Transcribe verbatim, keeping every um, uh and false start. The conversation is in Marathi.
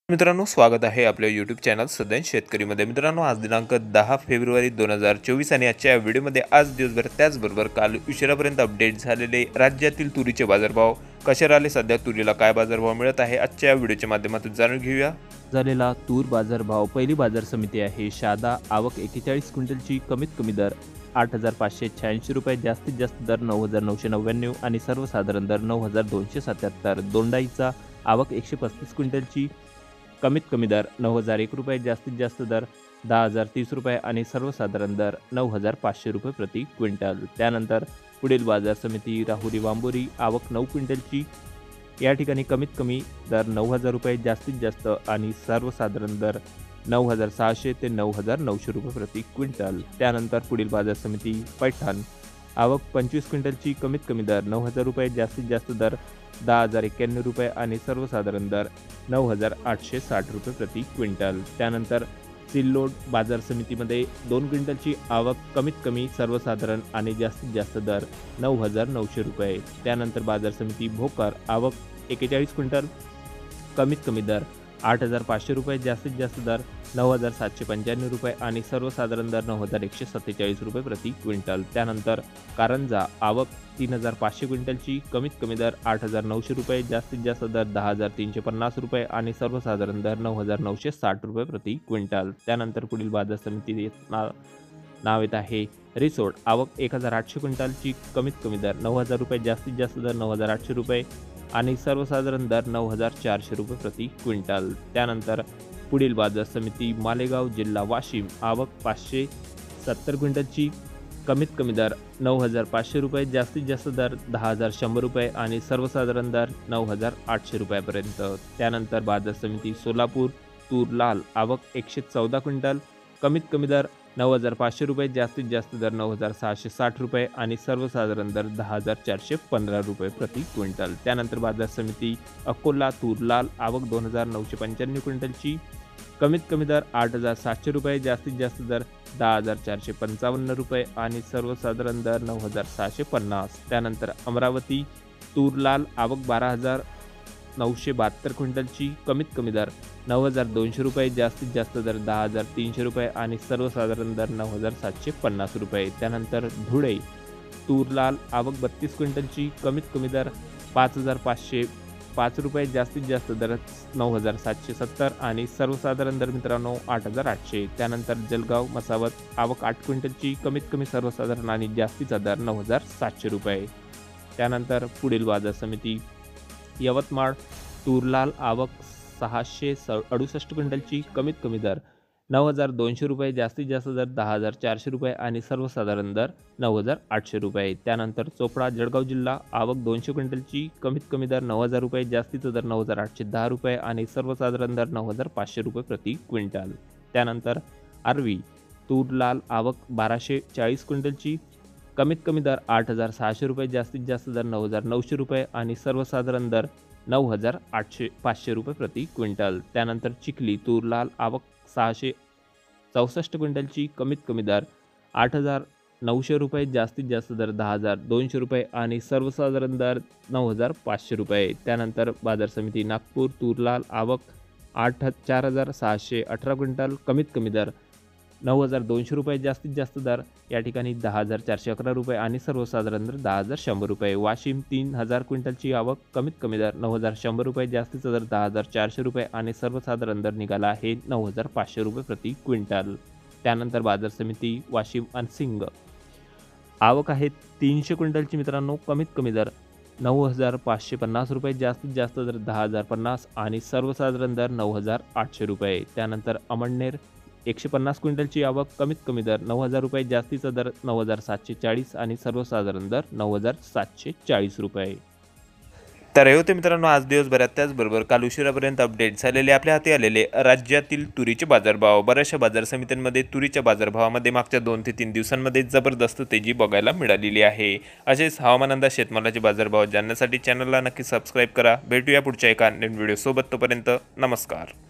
मित्रांनो, स्वागत आहे आपल्या यूट्यूब चॅनल सदैव शेतकरीमध्ये। मित्रांनो, आज दिनांक दहा फेब्रुवारी दोन हजार चोवीस आणि आजच्या व्हिडिओमध्ये आज दिवसभर त्याचबरोबर काल उशिरापर्यंत अपडेट झालेले राज्यातील तुरीचे बाजारभाव कसे राहिले, सध्या तुरीला काय बाजारभाव मिळत आहे, आजच्या व्हिडिओच्या माध्यमातून जाणून घेऊया। झालेला तूर बाजारभाव। पहिली बाजार समिती आहे शहादा। आवक एक्केचाळीस क्विंटलची। कमीत कमी दर आठ हजार पाचशे शहाऐंशी रुपये, जास्तीत जास्त दर नऊ हजार नऊशे नव्याण्णव आणि सर्वसाधारण दर नऊ हजार दोनशे सत्याहत्तर। दोंडाईचा आवक एकशे पस्तीस क्विंटलची। कमीत कमी दर नऊ हजार एक रुपये, जास्तीत जास्त दर दहा हजार तीस रुपये आणि सर्वसाधारण दर नऊ हजार पाचशे रुपये प्रति क्विंटल। त्यानंतर पुढील बाजार समिती राहुरी वांबोरी। आवक नऊ क्विंटलची। या ठिकाणी कमीत कमी दर नऊ हजार रुपये, जास्तीत जास्त आणि सर्वसाधारण दर नऊ हजार सहाशे ते नऊ हजार नऊशे रुपये प्रति क्विंटल। त्यानंतर पुढील बाजार समिती पैठण। आवक पंचवीस क्विंटलची। कमीत कमी दर नऊ हजार रुपये, जास्तीत जास्त दर दहा हजार एक्क्याण्णव रुपये आणि सर्वसाधारण दर नऊ हजार आठशे साठ रुपये प्रति क्विंटल। त्यानंतर सिल्लोड बाजार समितीमध्ये दोन क्विंटलची आवक। कमीत कमी सर्वसाधारण आणि जास्तीत जास्त दर नऊ हजार नऊशे रुपये। त्यानंतर बाजार समिती भोकर। आवक एक्केचाळीस क्विंटल। कमीत कमी दर आठ हजार पाचशे रुपये, जास्तीत जास्त दर नऊ हजार सातशे पंच्याण्णव रुपये आणि सर्वसाधारण दर नऊ हजार एकशे सत्तेचाळीस रुपये प्रति क्विंटल। त्यानंतर कारंजा। आवक तीन हजार पाचशे क्विंटलची। कमीत कमी दर आठ हजार नऊशे रुपये, जास्तीत जास्त दर दहा हजार तीनशे पन्नास रुपये आणि सर्वसाधारण दर नऊ हजार नऊशे साठ रुपये प्रति क्विंटल। त्यानंतर पुढील बाजार समिती ना नाव येत आहे रिसोड। आवक एक हजार आठशे क्विंटलची। कमीत कमी दर नऊ हजार रुपये, जास्तीत जास्त दर नऊ हजार आठशे रुपये आणि सर्वसाधारण दर नऊ हजार चारशे रुपये प्रति क्विंटल। त्यानंतर पुढील बाजार समिती मालेगाव जिल्हा वाशिम। आवक पाचशे सत्तर क्विंटलची। कमीत कमी दर नऊ हजार पाचशे रुपये, जास्तीत जास्त दर दहा हजार शंभर रुपये आणि सर्वसाधारण दर नऊ हजार आठशे रुपयापर्यंत। त्यानंतर बाजार समिती सोलापूर तूर लाल। आवक एकशे चौदा क्विंटल। कमीत कमी दर नऊ हजार पाचशे रुपये, जास्तीत जास्त दर नऊ हजार सहाशे साठ रुपये आणि सर्वसाधारण दर दहा हजार चारशे पंधरा रुपये प्रति क्विंटल। त्यानंतर बाजार समिती अकोला तूर लाल। आवक दोन हजार नऊशे पंच्याण्णव क्विंटलची। कमीत कमी दर आठ हजार सातशे रुपये, जास्तीत जास्त दर दहा हजार चारशे पंचावन्न रुपये आणि सर्वसाधारण दर नऊ हजार सहाशे पन्नास। त्यानंतर अमरावती तूर लाल। आवक बारा हजार नऊशे बहात्तर क्विंटलची। कमीत कमी दर नऊ हजार दोनशे रुपये, जास्तीत जास्त दर दहा हजार तीनशे रुपये आणि सर्वसाधारण दर नऊ हजार सातशे पन्नास रुपये। त्यानंतर धुळे तूर लाल। आवक बत्तीस क्विंटलची। कमीत कमी दर पाच हजार पाचशे पाच रुपये, जास्तीत जास्त दर नऊ हजार सातशे सत्तर आणि सर्वसाधारण दर मित्रांनो आठ हजार आठशे। त्यानंतर जळगाव मसावत। आवक आठ क्विंटलची। कमीत कमी सर्वसाधारण आणि जास्तीचा दर नऊ हजार सातशे रुपये। त्यानंतर पुढील बाजार समिती यवतमाळ तूर लाल। आवक सहाशे स अडुसष्ट क्विंटलची। कमीत कमी दर नऊ हजार दोनशे रुपये, जास्तीत जास्त दर दहा हजार चारशे रुपये आणि सर्वसाधारण दर नऊ हजार आठशे रुपये। त्यानंतर चोपडा जळगाव जिल्हा। आवक दोनशे क्विंटलची। कमीत कमी दर नऊ हजार रुपये, जास्तीचा दर नऊ हजार आठशे दहा रुपये आणि सर्वसाधारण दर नऊ हजार पाचशे रुपये प्रति क्विंटल। त्यानंतर आर्वी तूर लाल। आवक बाराशे चाळीस क्विंटलची। कमीत कमी दर आठ हजार सहाशे रुपये, जास्तीत जास्त दर नऊ हजार नऊशे रुपये आणि सर्वसाधारण दर नऊ हजार आठशे पाचशे रुपये प्रति क्विंटल। त्यानंतर चिखली तूर लाल। आवक सहाशे चौसष्ट क्विंटलची। कमीत कमी दर आठ हजार नऊशे रुपये, जास्तीत जास्त दर दहा हजार दोनशे रुपये आणि सर्वसाधारण दर नऊ हजार पाचशे रुपये। त्यानंतर बाजार समिती नागपूर तूर लाल। आवक आठ चार हजार सहाशे अठरा क्विंटल। कमीत कमी दर नऊ हजार दोनशे रुपये, जास्तीत जास्त दर या ठिकाणी दहा हजार चारशे अकरा रुपये आणि सर्वसाधारण दर दहा हजार शंभर रुपये। वाशिम तीन हजार क्विंटलची। आवक कमीत कमी दर नऊ हजार शंभर रुपये, जास्तीचा दर दहा हजार चारशे रुपये आणि सर्वसाधारण दर निघाला आहे नऊ हजार पाचशे रुपये प्रति क्विंटल। त्यानंतर बाजार समिती वाशिम अनसिंग। आवक आहे तीनशे क्विंटलची मित्रांनो। कमीत कमी दर नऊ हजार पाचशे पन्नास रुपये, जास्तीत जास्त दर दहा हजार पन्नास आणि सर्वसाधारण दर नऊ हजार आठशे रुपये। त्यानंतर अमळनेर एकशे पन्नास क्विंटलची। आवक कमीत कमी दर नऊ हजार रुपये, जास्तीचा दर नऊ हजार सातशे चाळीस आणि सर्वसाधारण दर नऊ हजार सातशे चाळीस रुपये। तर हे होते मित्रांनो आज दिवसभरात त्याचबरोबर काल उशिरापर्यंत अपडेट झालेले आपल्या हाती आलेले राज्यातील तुरीचे बाजारभाव। बऱ्याचशा बाजार समित्यांमध्ये तुरीच्या बाजारभावामध्ये मागच्या दोन ते तीन दिवसांमध्ये जबरदस्त तेजी बघायला मिळालेली आहे। असेच हवामान अंदाज शेतमालाचे बाजारभाव जाणण्यासाठी चॅनलला नक्की सबस्क्राईब करा। भेटूया पुढच्या एका नवीन व्हिडिओ सोबत, तोपर्यंत नमस्कार।